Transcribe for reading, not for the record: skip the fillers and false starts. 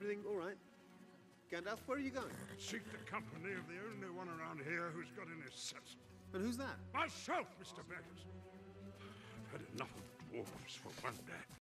Everything all right? Gandalf, where are you going? Seek the company of the only one around here who's got any sense. And who's that? Myself, Mr. Baggins. I've had enough of dwarves for one day.